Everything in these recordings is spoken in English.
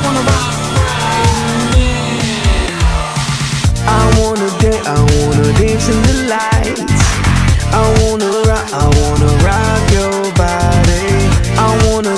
wanna dance in the lights. I wanna rock your body. I wanna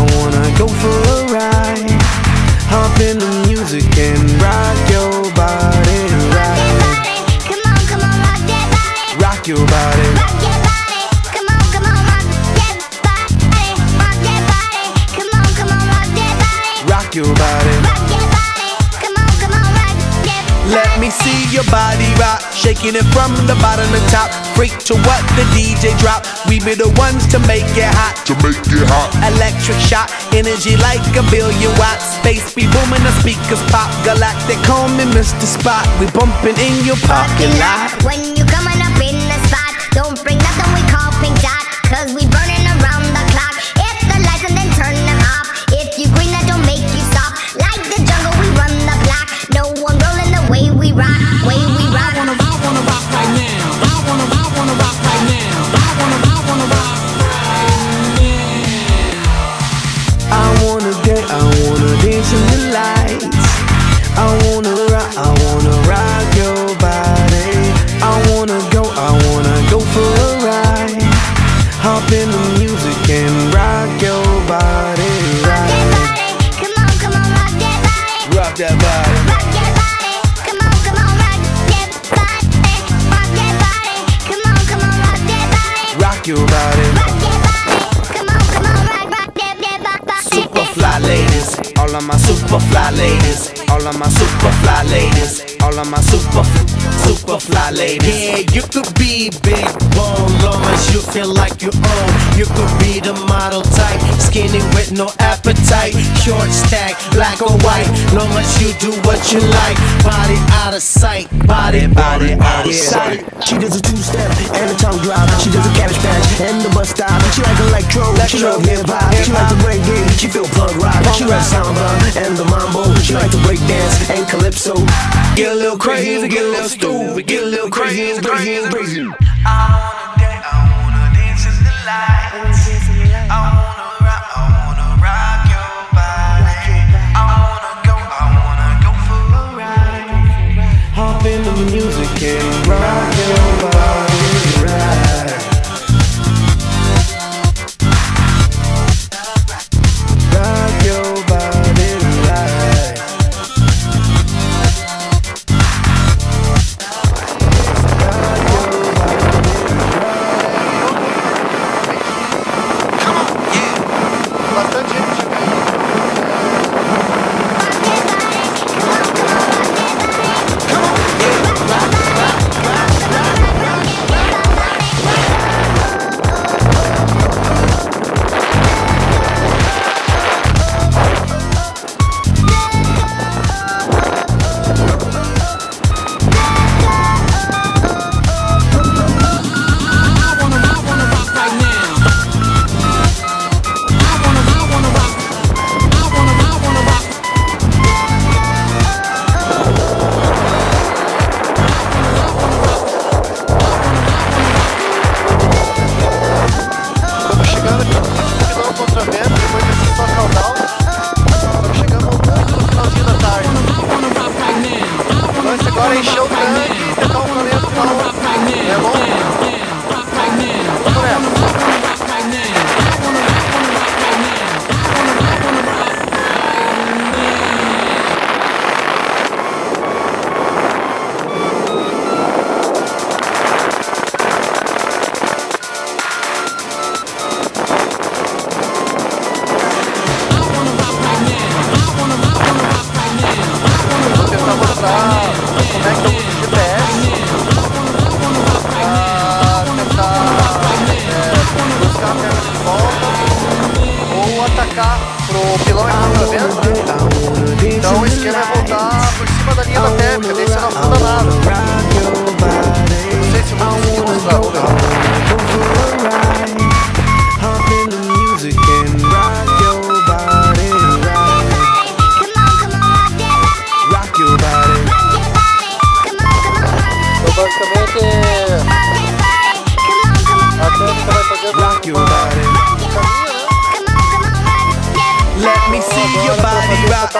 go for a ride. Hop in the music and rock your body. Rock that body, come on, rock that body. Rock your body. Rock your body, come on, rock that body. Rock that body, come on, rock that body. Rock your body. Rock your body, come on, rock that body. Let me see your body rock, shaking it from the bottom to top. Freak to what the DJ drop. We be the ones to make it hot. Electric shock, energy like a billion watts. Space be booming, the speakers pop. Galactic, call me Mr. Spot. We bumping in your parking lot. When you coming up in the spot, don't bring nothing we call pink dot, cause we burning around the clock. Hit the lights and then turn them off. If you green, that don't make you stop. Like the jungle, we run the block. No one rolling the way we rock, way we rock. I wanna rock right now. I wanna rock right now. I wanna rock right now. I wanna dance in the lights. I wanna rock your body. I wanna go for a ride. Hop in the music and rock your body. Rock that body, come on, rock that body. Rock that body. Rock that body, come on, rock that body. Rock that body, come on, rock that body. Rock your body. Rock that body, come on, rock that body. Super fly ladies, all of my super fly ladies, all of my super fly ladies, all of my super fly ladies. Yeah, you could be big bone, long as you feel like you own. You could be the model type, skinny with no appetite, short stack, black or white, long as you do what you like. Body out of sight, body out of sight. She does a two-step and a tongue drop. She does a cabbage patch and the bus stop. She like electro, she love hip-hop. She like the reggae, she feel punk rock. She like samba and the mambo. She like to break dance and calypso. Get a little crazy, get a little stupid, get a little crazy. I wanna dance in the lights. I wanna rock your body. I wanna go for a ride. Hop in the music and rock your body. Rock your body right. Agora encheu o tanque e tentar um planeta é bom? Vamos nessa. Vou tentar mostrar como é que eu uso o GPS.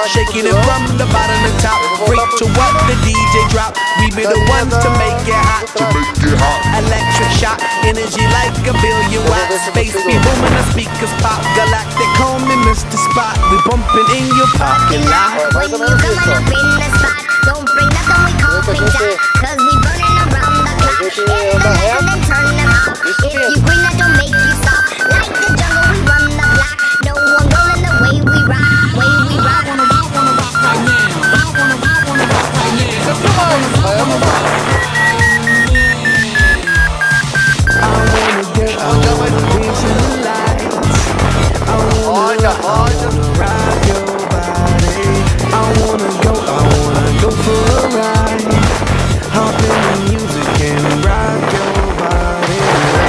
shaking it from the bottom to top. Freak to what the DJ drop. We be the ones to make it hot. Electric shock, energy like a billion watts. Space be booming, the speakers pop. Galactic, call me Mr. Spot. We bumping in your parking lot. When you coming up in the spot, don't bring nothing we call pink dot. Cause we burning around the clock. Hit the lights and then turn them off. If you green, that don't make you stop. Like the jungle, we run the block. No one rolling the way we rock. Way we rock. I wanna rock right now. I wanna rock right now. I wanna get into the lights. I wanna rock your body. I wanna go for a ride. Hop in the music and rock your body.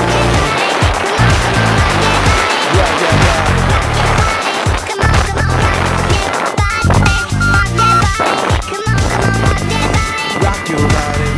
Rock your body.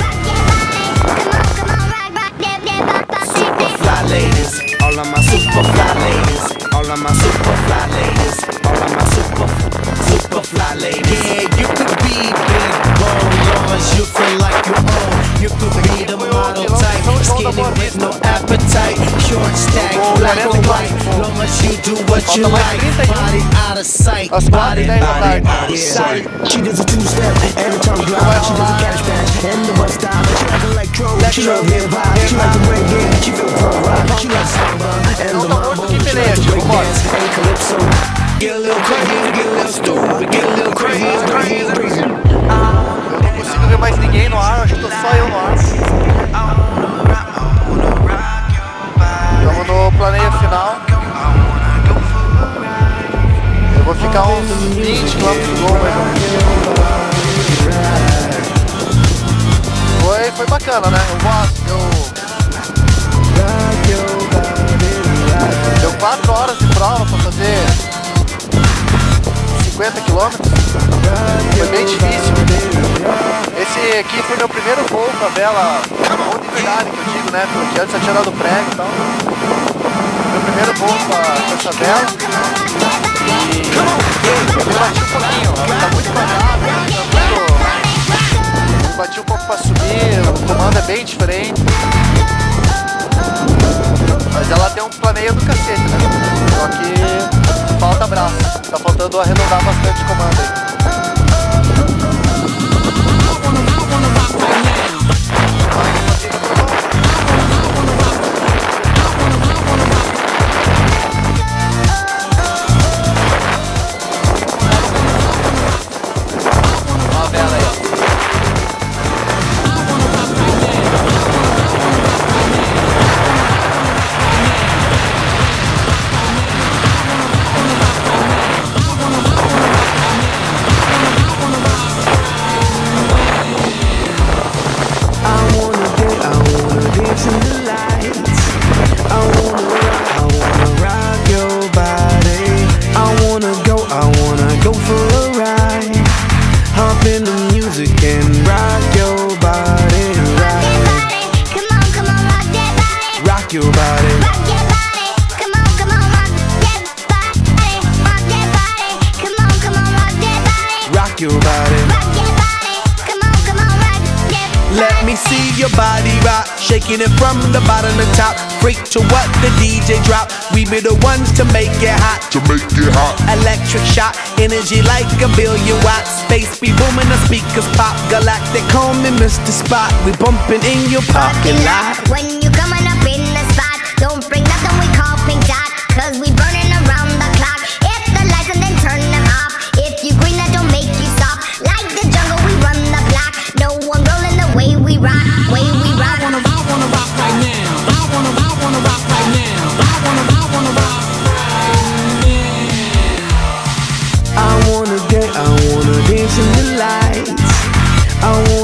Super fly ladies, all of my super fly ladies, all of my super fly ladies, all of my super fly ladies. Yeah, you could be big bone, long as you feel like you own. You could be the model type, skinny with no appetite. Short stack, black or white, long as you do what you like. Body out of sight, body out of sight. She does a two-step and a tongue drop. She does a cabbage patch and the bus stop. She like electro, she love hip-hop. She like the reggae, she feel punk rock. She like samba and the mambo. She like the break dance and calypso. Get a little crazy, get a little stupid, get a little crazy. Eu não consigo ver mais ninguém no ar, acho que tô só eu no ar. Estamos no planeio final. Eu vou ficar uns 20 km do gol, mais ou menos. Foi bacana, né? Deu 4 horas de prova pra fazer 50 km. Foi bem difícil. Esse aqui foi meu primeiro voo com a vela, voo de verdade que eu digo, né? Porque antes eu tinha dado prego e tal. Meu primeiro voo com essa vela. E eu bati um pouquinho, ela tá muito devagar, eu bati um pouco pra subir, o comando é bem diferente. Mas ela tem um planeio do cacete, né? Só que falta braço, tá faltando arredondar bastante comando aí. Let me see your body rock, shaking it from the bottom to top. Freak to what the DJ drop. We be the ones to make it hot. Electric shock, energy like a billion watts. Space be booming, the speakers pop. Galactic, call me Mr. Spot. We bumping in your parking lot. When you coming up in the spot, don't bring nothing we call pink dot. Cause we burning around the clock. Hit the lights and then turn them off. If you green, that don't make you stop. Like the jungle, we run the block. No one rolling the way we rock. Way we rock. I wanna rock right now. I wanna rock right now. I wanna rock right now. I wanna dance in the lights. I wanna